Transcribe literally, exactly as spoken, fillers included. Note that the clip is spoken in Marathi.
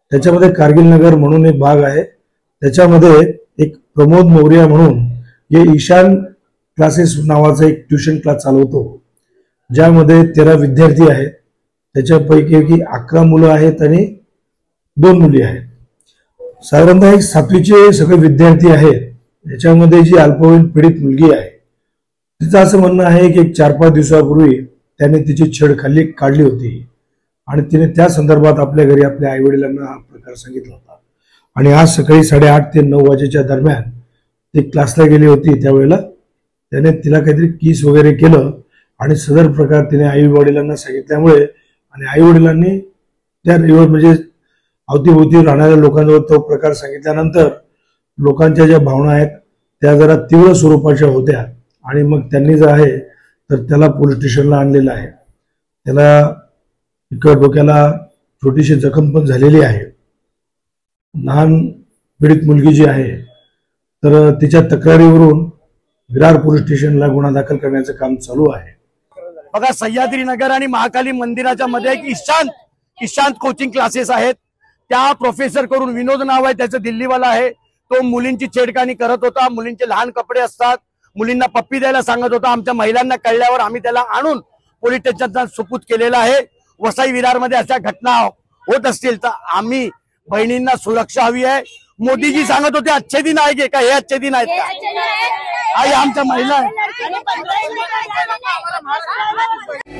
त्याच्यामध्ये कारगिल नगर म्हणून एक भाग आहे, त्याच्यामध्ये एक प्रमोद मोरिया म्हणून जे ईशान क्लासेस नावाचा एक ट्युशन क्लास चालवतो, ज्यामध्ये तेरा विद्यार्थी आहेत, त्याच्यापैकी की अकरा मुलं आहेत आणि दोन मुली आहेत. साधारणतः एक सातवीचे सगळे विद्यार्थी आहेत. याच्यामध्ये जी अल्पवयीन पीडित मुलगी आहे, तिचं असं म्हणणं आहे की एक चार पाच दिवसापूर्वी त्याने तिची छेड खाल्ली काढली होती आणि तिने त्या संदर्भात आपल्या घरी आपल्या आई वडिलांना हा प्रकार सांगितला होता. आणि आज सकाळी साडेआठ ते नऊ वाजेच्या दरम्यान ती क्लासला गेली होती. त्यावेळेला त्याने तिला काहीतरी किस वगैरे केलं आणि सदर प्रकार तिने आई वडिलांना सांगितल्यामुळे आणि आई वडिलांनी त्या म्हणजे अवतीभोवती राहणाऱ्या लोकांजवळ तो प्रकार सांगितल्यानंतर लोकांच्या ज्या भावना आहेत त्या जरा तीव्र स्वरूपाच्या होत्या आणि मग त्यांनी जे आहे तर त्याला पोलीस स्टेशनला आणलेलं आहे. त्याला इकड डोक्याला छोटीशी जखम पण झालेली आहे. लहान पीडित मुलगी जी आहे तर तिच्या तक्रारीवरून विरार पोलीस स्टेशनला गुन्हा दाखल करण्याचं काम चालू आहे. बघा, सह्याद्री नगर आणि महाकाली मंदिराच्या मध्ये एक ईशांत ईशांत कोचिंग क्लासेस आहेत. त्या प्रोफेसर करून विनोद नाव आहे त्याचं, दिल्लीवाला आहे. तो मुलींची छेडखानी करत होता. मुलींचे लहान कपडे असतात, मुलींना पप्पी द्यायला सांगत होता. आमच्या महिलांना कळल्यावर आम्ही त्याला आणून पोलीस स्टेशनला सुपूत केलेला आहे. वसई विरार मध्ये अशा घटना होत असतील तर आम्ही बहिणींना सुरक्षा हवी आहे. मोदीजी सांगत होते अच्छे दिन आएगे का, हे अच्छे दिन आहेत का? आई आमच्या महिला आहे.